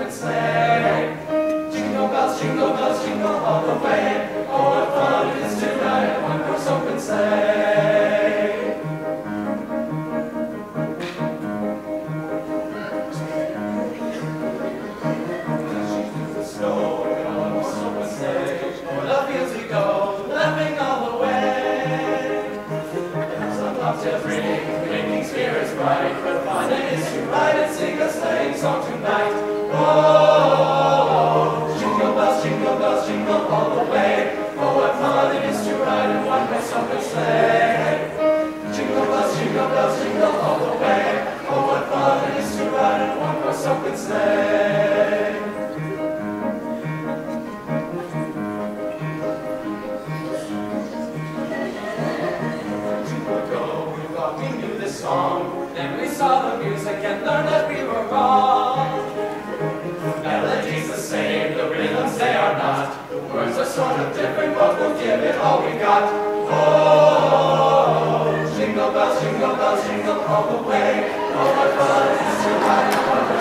open sleigh. Jingle bells, jingle all the way. Oh, what fun it is to ride in one horse open sleigh. The snow in a one horse open sleigh. O'er the fields we go, laughing all the way. Bells on bobtails ring, making spirits bright. What fun it is to ride and sing a sleighing song tonight. Oh, jingle bells, jingle all the way. Oh, what fun it is to ride in one horse open sleigh. Jingle bells, jingle all the way. Oh, what fun it is to ride in one horse open sleigh. Jingle go, we thought we knew this song. Then we saw the music and learned that we were wrong. Melodies the same, the rhythms they are not. The words are sort of different, but we'll give it all we got. Oh, jingle bells, jingle all the way. Oh, what fun it is to ride in one horse